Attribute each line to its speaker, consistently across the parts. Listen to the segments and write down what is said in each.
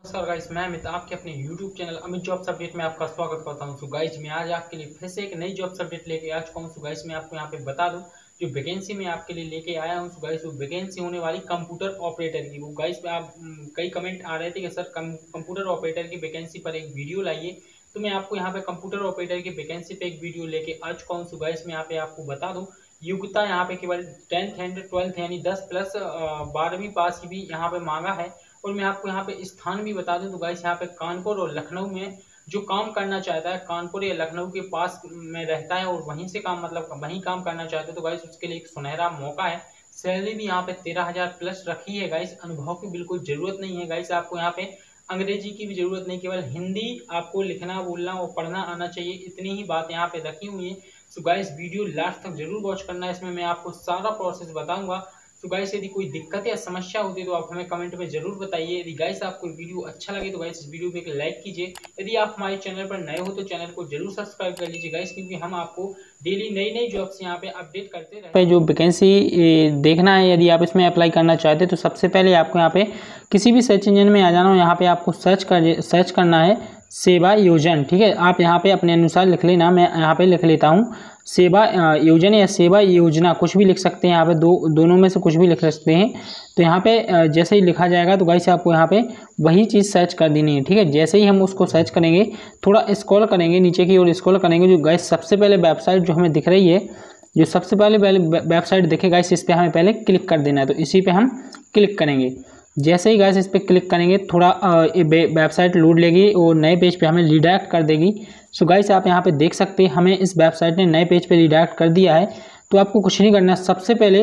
Speaker 1: नमस्कार गाइस, मैं अमित आपके अपने YouTube channel Amit jobs update में आपका स्वागत करता हूं। सो गाइस, मैं आज आपके लिए फिर से एक नई जॉब्स अपडेट लेके आ चुका हूं। सो गाइस, मैं आपको यहां पे बता दूं जो वैकेंसी मैं आपके लिए लेके आया हूं। सो गाइस, वो वैकेंसी होने वाली कंप्यूटर ऑपरेटर की। वो गाइस आप कई कमेंट आ रहे थे कि सर कंप्यूटर ऑपरेटर की वैकेंसी पर एक वीडियो लाइए, तो मैं आपको यहाँ पे कंप्यूटर ऑपरेटर की वैकेंसी पे एक वीडियो लेके आ चुका हूँ। सो गाइस, मैं यहाँ पे आपको बता दूं योग्यता यहाँ पे केवल 10th एंड 12th यानी 10 प्लस 12वीं पास की भी यहाँ पे मांगा है। और मैं आपको यहाँ पे स्थान भी बता दूं तो गाइस यहाँ पे कानपुर और लखनऊ में जो काम करना चाहता है, कानपुर या लखनऊ के पास में रहता है और वहीं से काम मतलब वहीं काम करना चाहता है, तो गाइस उसके लिए एक सुनहरा मौका है। सैलरी भी यहाँ पे 13,000 प्लस रखी है गाइस। अनुभव की बिल्कुल जरूरत नहीं है गाइस, आपको यहाँ पे अंग्रेजी की भी जरूरत नहीं, केवल हिंदी आपको लिखना बोलना और पढ़ना आना चाहिए, इतनी ही बात यहाँ पे रखी हुई है। सो गाइस, वीडियो लास्ट तक जरूर वॉच करना है, इसमें मैं आपको सारा प्रोसेस बताऊंगा। तो गाइस, यदि कोई दिक्कत या समस्या होती है तो आप हमें कमेंट में जरूर बताइए। यदि गाइस आपको वीडियो अच्छा लगे तो गाइस इस वीडियो पे एक लाइक कीजिए। यदि आप हमारे चैनल पर नए हो तो चैनल को जरूर सब्सक्राइब कर लीजिए गाइस, क्योंकि हम आपको डेली नई नई जॉब्स यहाँ पे अपडेट करते रहते हैं। जो वैकेंसी देखना है, यदि आप इसमें अप्लाई करना चाहते हैं तो सबसे पहले आपको यहाँ पे किसी भी सर्च इंजन में आ जाना हो। यहाँ पे आपको सर्च करना है सेवा योजन। ठीक है, आप यहाँ पे अपने अनुसार लिख लेना, मैं यहाँ पे लिख लेता हूँ सेवा योजना या सेवा योजना, कुछ भी लिख सकते हैं। यहाँ पे दोनों में से कुछ भी लिख सकते हैं। तो यहाँ पे जैसे ही लिखा जाएगा तो गाइस आपको यहाँ पे वही चीज़ सर्च कर देनी है। ठीक है, जैसे ही हम उसको सर्च करेंगे, थोड़ा स्क्रॉल करेंगे नीचे की ओर स्क्रॉल करेंगे, जो गाइस सबसे पहले वेबसाइट जो हमें दिख रही है, जो सबसे पहले वेबसाइट दिखे गाइस, इस पर हमें पहले क्लिक कर देना है। तो इसी पे हम क्लिक करेंगे। जैसे ही गाइस इस पर क्लिक करेंगे, थोड़ा वेबसाइट लोड लेगी और नए पेज पे हमें रिडायरेक्ट कर देगी। सो गाइस, आप यहाँ पे देख सकते हैं हमें इस वेबसाइट ने नए पेज पे रिडायरेक्ट कर दिया है। तो आपको कुछ नहीं करना है, सबसे पहले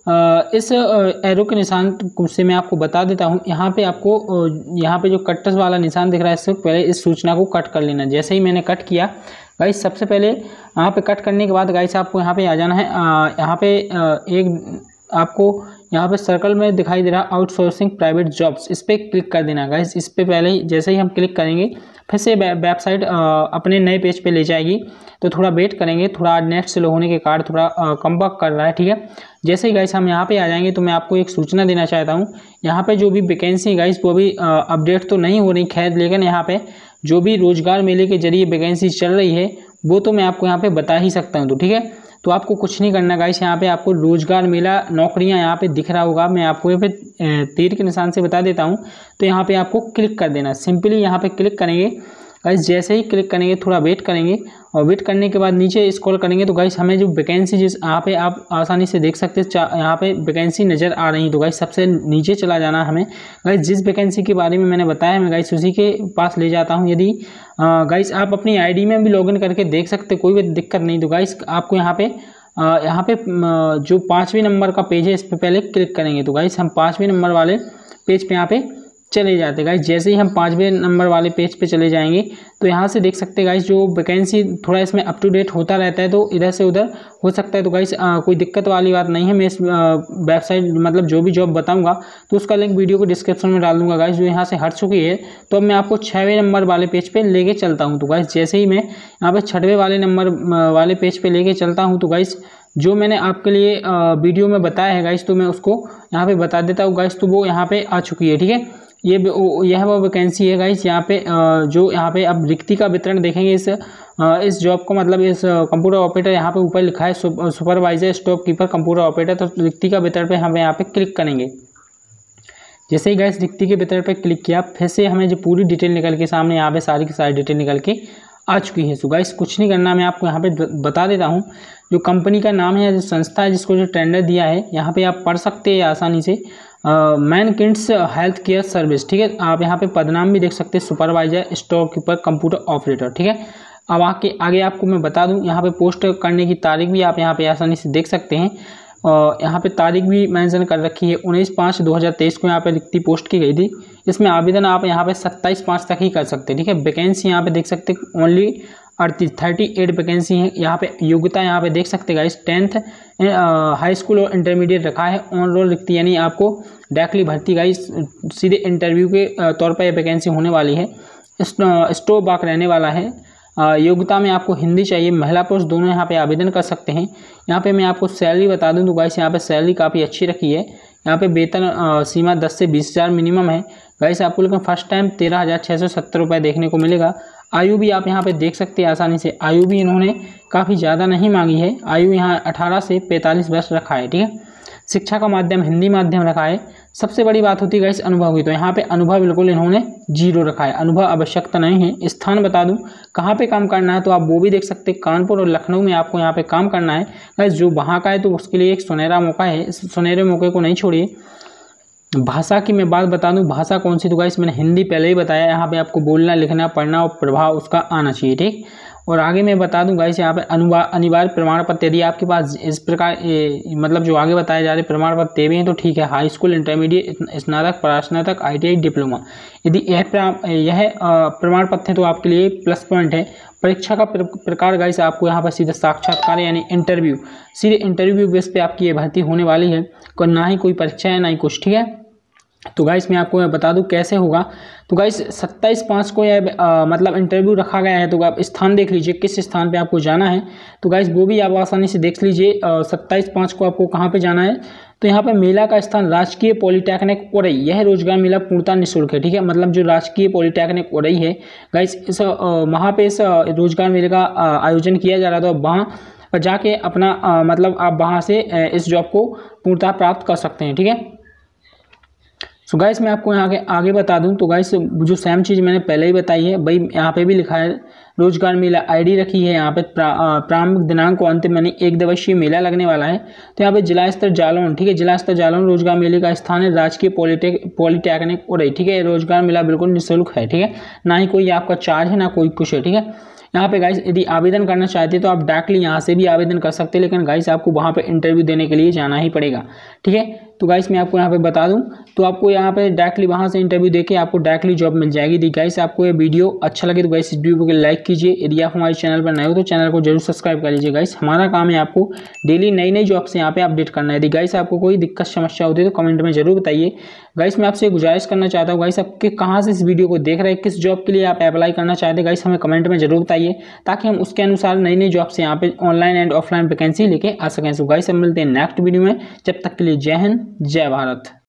Speaker 1: इस एरो के निशान से मैं आपको बता देता हूँ। यहाँ पे आपको यहाँ पे जो कट वाला निशान दिख रहा है, इससे पहले इस सूचना को कट कर लेना। जैसे ही मैंने कट किया गाइस, सबसे पहले यहाँ पे कट करने के बाद गाइस आपको यहाँ पे आ जाना है। यहाँ पे एक आपको यहाँ पे सर्कल में दिखाई दे रहा आउटसोर्सिंग प्राइवेट जॉब्स, इस पर क्लिक कर देना गाइस। इस पे पहले ही जैसे ही हम क्लिक करेंगे, फिर से वेबसाइट अपने नए पेज पे ले जाएगी। तो थोड़ा वेट करेंगे, थोड़ा नेट स्लो होने के कारण थोड़ा कम वर्क कर रहा है। ठीक है, जैसे ही गाइस हम यहाँ पे आ जाएंगे तो मैं आपको एक सूचना देना चाहता हूँ। यहाँ पे जो भी वैकेंसी गाइस वो भी अपडेट तो नहीं हो रही, खैर, लेकिन यहाँ पे जो भी रोजगार मेले के जरिए वैकेंसी चल रही है वो तो मैं आपको यहाँ पे बता ही सकता हूँ। तो ठीक है, तो आपको कुछ नहीं करना गाइस, यहाँ पे आपको रोजगार मेला नौकरियां यहाँ पे दिख रहा होगा। मैं आपको यहाँ पे तीर के निशान से बता देता हूँ। तो यहाँ पे आपको क्लिक कर देना, सिंपली यहाँ पे क्लिक करेंगे गाइस। जैसे ही क्लिक करेंगे, थोड़ा वेट करेंगे और वेट करने के बाद नीचे स्क्रॉल करेंगे तो गाइस हमें जो वैकेंसी जिस यहाँ पे आप आसानी से देख सकते हैं, यहाँ पे वैकेंसी नज़र आ रही है। तो गाइस सबसे नीचे चला जाना हमें। गाइस जिस वैकेंसी के बारे में मैंने बताया, मैं गाइस उसी के पास ले जाता हूँ। यदि गाइस आप अपनी आईडी में भी लॉगिन करके देख सकते, कोई भी दिक्कत नहीं। तो गाइस आपको यहाँ पे जो 5वें नंबर का पेज है, इस पर पहले क्लिक करेंगे। तो गाइस हम 5वें नंबर वाले पेज पे यहाँ पे चले जाते गाइस। जैसे ही हम 5वें नंबर वाले पेज पे चले जाएंगे तो यहाँ से देख सकते गाइस जो वैकेंसी थोड़ा इसमें अप टू डेट होता रहता है, तो इधर से उधर हो सकता है। तो गाइस कोई दिक्कत वाली बात नहीं है। मैं इस वेबसाइट मतलब जो भी जॉब बताऊंगा तो उसका लिंक वीडियो को डिस्क्रिप्शन में डाल दूंगा गाइस, जो यहाँ से हट चुकी है। तो अब मैं आपको 6वें नंबर वाले पेज पे लेके चलता हूँ। तो गाइस जैसे ही मैं यहाँ पे 6वें वाले नंबर वाले पेज पे लेके चलता हूँ, तो गाइस जो मैंने आपके लिए वीडियो में बताया है गाइस, तो मैं उसको यहाँ पे बता देता हूँ गाइस। तो वो यहाँ पे आ चुकी है। ठीक है, यह वो वैकेंसी है गाइस। यहाँ पे जो यहाँ पे अब रिक्ति का वितरण देखेंगे इस जॉब को, मतलब इस कंप्यूटर ऑपरेटर, यहाँ पे ऊपर लिखा है supervisor stock keeper computer operator. तो रिक्ति का वितरण पे हम यहाँ पे क्लिक करेंगे। जैसे ही गाइस रिक्ति के वितरण पे क्लिक किया, फिर से हमें जो पूरी डिटेल निकल के सामने यहाँ पे सारी की सारी डिटेल निकल के आ चुकी है। सो गाइस कुछ नहीं करना, मैं आपको यहाँ पे बता देता हूँ। जो कंपनी का नाम है, जो संस्था है जिसको जो टेंडर दिया है, यहाँ पे आप पढ़ सकते हैं आसानी से, मैनकिंड्स हेल्थ केयर सर्विस। ठीक है, आप यहाँ पे पदनाम भी देख सकते हैं, supervisor store keeper computer operator. ठीक है, अब आगे आपको मैं बता दूँ, यहाँ पे पोस्ट करने की तारीख भी आप यहाँ पे आसानी से देख सकते हैं। यहाँ पे तारीख भी मेंशन कर रखी है, 19/5/2023 को यहाँ पे रिक्ति पोस्ट की गई थी। इसमें आवेदन आप यहाँ पे 27/5 तक ही कर सकते हैं। ठीक है, वैकेंसी यहाँ पे देख सकते हैं ओनली 38 वैकेंसी है। यहाँ पे योग्यता यहाँ पे देख सकते हैं गाइस, 10th हाई स्कूल और इंटरमीडिएट रखा है। ऑन रोल रिक्ति यानी आपको डायरेक्टली भर्ती गाइस, सीधे इंटरव्यू के तौर पर यह वैकेंसी होने वाली है। स्टोव बाक रहने वाला है। योग्यता में आपको हिंदी चाहिए, महिला पुरुष दोनों यहाँ पे आवेदन कर सकते हैं। यहाँ पे मैं आपको सैलरी बता दूं तो गाइस यहाँ पे सैलरी काफ़ी अच्छी रखी है। यहाँ पे वेतन सीमा 10 से 20,000 मिनिमम है गाइस। आपको लेकिन फर्स्ट टाइम 13,670 रुपये देखने को मिलेगा। आयु भी आप यहाँ पे देख सकते हैं आसानी से, आयु भी इन्होंने काफ़ी ज़्यादा नहीं मांगी है, आयु यहाँ 18 से 45 वर्ष रखा है, ठीक है। शिक्षा का माध्यम हिंदी माध्यम रखा है। सबसे बड़ी बात होती है गाइस अनुभव की, तो यहाँ पे अनुभव बिल्कुल इन्होंने 0 रखा है, अनुभव आवश्यकता नहीं है। स्थान बता दूं कहाँ पे काम करना है, तो आप वो भी देख सकते हैं, कानपुर और लखनऊ में आपको यहाँ पे काम करना है गाइस। जो वहाँ का है तो उसके लिए एक सुनहरा मौका है, इस सुनहरे मौके को नहीं छोड़िए। भाषा की मैं बात बता दूं, भाषा कौन सी, तो गाइस मैंने हिंदी पहले ही बताया, यहाँ पे आपको बोलना लिखना पढ़ना और प्रभाव उसका आना चाहिए, ठीक। और आगे मैं बता दूं गाइस यहाँ पे अनिवार्य प्रमाण पत्र, यदि आपके पास इस प्रकार मतलब जो आगे बताए जा रहे प्रमाण पत्र भी हैं तो ठीक है, हाई स्कूल, इंटरमीडिएट, स्नातक, परास्नातक, ITI, डिप्लोमा, यदि यह प्रमाण पत्र है तो आपके लिए प्लस पॉइंट है। परीक्षा का प्रकार गाइस आपको यहाँ पर सीधा साक्षात्कार यानी इंटरव्यू, सीधे इंटरव्यू बेस पे आपकी ये भर्ती होने वाली है, ना ही कोई परीक्षा है ना ही कुछ, ठीक है। तो गाइस मैं आपको बता दूं कैसे होगा, तो गाइस 27/5 को यह मतलब इंटरव्यू रखा गया है। तो आप स्थान देख लीजिए किस स्थान पे आपको जाना है, तो गाइस वो भी आप आसानी से देख लीजिए। 27/5 को आपको कहाँ पे जाना है, तो यहाँ पे मेला का स्थान राजकीय पॉलिटेक्निक उरई, यह रोजगार मेला पूर्णतः निःशुल्क है, ठीक है। मतलब जो राजकीय पॉलिटेक्निक उरई है गाइस, इस वहाँ पे इस रोजगार मेले का आयोजन किया जा रहा था, वहाँ जाके अपना मतलब आप वहाँ से इस जॉब को पूर्णतः प्राप्त कर सकते हैं, ठीक है। सो गाइस मैं आपको यहाँ के आगे बता दूं, तो गाइस जो सेम चीज़ मैंने पहले ही बताई है भाई, यहाँ पे भी लिखा है रोजगार मेला, ID रखी है यहाँ पे प्रारंभिक दिनांक को अंतिम यानी 1 दिवसीय मेला लगने वाला है। तो यहाँ पे जिला स्तर जालौन, ठीक है, जिला स्तर जालौन रोजगार मेले का स्थान है राजकीय पॉलिटेक्निक उरई, ठीक है। रोजगार मेला बिल्कुल निःशुल्क है, ठीक है, ना ही कोई आपका चार्ज है ना कोई कुछ है, ठीक है। यहाँ पे गाइस यदि आवेदन करना चाहते हैं तो आप डायरेक्टली यहाँ से भी आवेदन कर सकते हैं, लेकिन गाइस आपको वहाँ पे इंटरव्यू देने के लिए जाना ही पड़ेगा, ठीक है। तो गाइस मैं आपको यहाँ पे बता दूं, तो आपको यहाँ पे डायरेक्टली वहाँ से इंटरव्यू देके आपको डायरेक्टली जॉब मिल जाएगी। यदि गाइस आपको ये वीडियो अच्छा लगे तो गाइस इस वीडियो को लाइक कीजिए, यदि आप हमारे चैनल पर नए हो तो चैनल को जरूर सब्सक्राइब कर लीजिए। गाइस हमारा काम है आपको डेली नई नई जॉब से यहाँ पे अपडेट करना है। यदि गाइस आपको कोई दिक्कत समस्या होती है तो कमेंट में जरूर बताइए। गाइस मैं आपसे गुजारिश करना चाहता हूँ, गाइस आपके कहाँ से इस वीडियो को देख रहे हैं, किस जॉब के लिए आप अप्लाई करना चाहते हैं, गाइस हमें कमेंट में जरूर बताइए, ताकि हम उसके अनुसार नई नई जॉब से यहाँ पे ऑनलाइन एंड ऑफलाइन वैकेंसी लेके आ सकें। सो गाइस हम मिलते हैं नेक्स्ट वीडियो में, जब तक के लिए जय हिंद जय भारत।